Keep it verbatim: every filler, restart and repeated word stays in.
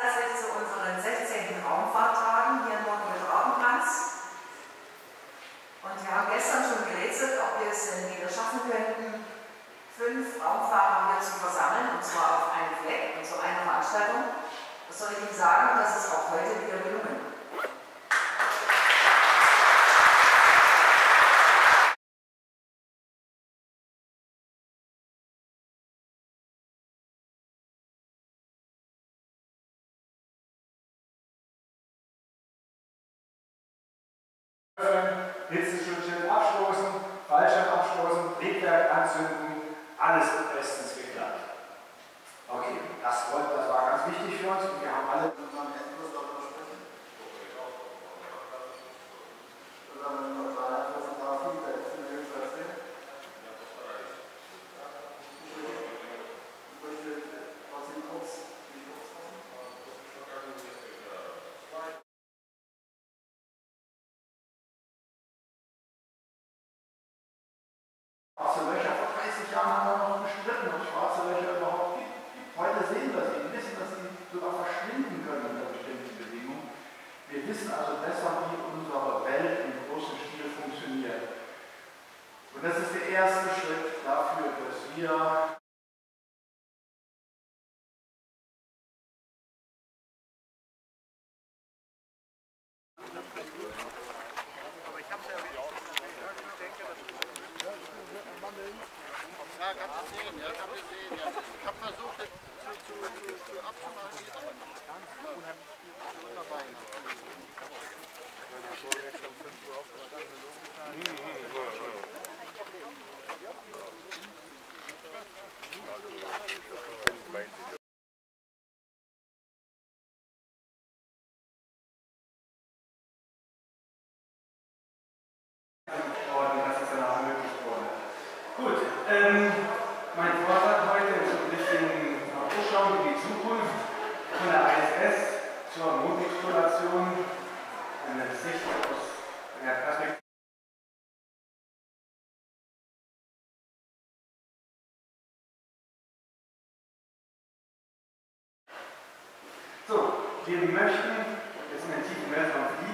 Herzlich zu unseren sechzehnten Raumfahrttagen hier in Mordwil-Rabenplatz. Und wir haben gestern schon gerätselt, ob wir es denn wieder schaffen könnten, fünf Raumfahrer hier zu versammeln, und zwar auf einen Fleck und zu einer Veranstaltung. Das soll ich Ihnen sagen, das ist auch heute wieder gelungen. Hitzeschutzschild abstoßen, Fallschirm abstoßen, Triebwerk anzünden, alles bestens geklappt. Okay, das, wollte, das war ganz wichtig für uns und wir haben alle am Ende was darüber sprechen. Oder wenn wir da etwas ein paar Feedback zu mir zu erzählen. Ich möchte trotzdem kurz die kurz fassen. Schwarze Löcher, vor dreißig Jahren haben wir noch gestritten, ob schwarze Löcher überhaupt gibt. Heute sehen wir sie, wir wissen, dass sie sogar verschwinden können unter bestimmten Bedingungen. Wir wissen also besser, wie unsere Welt im großen Stil funktioniert. Und das ist der erste Schritt dafür, dass wir Ja, kann ich sehen, ja, kann ich sehen, ja. Ich habe versucht, das zu, zu, zu, zu abzumachen, geht aber nicht. Unheimlich viel dabei. Das ist dann auch möglich worden. Gut, ähm, mein Vortrag heute ist ein bisschen Vorschau in die Zukunft von der I S S zur Mondexploration, eine Sicht aus der Perspektive. So, wir möchten jetzt in den tiefen Weltraum fliegen.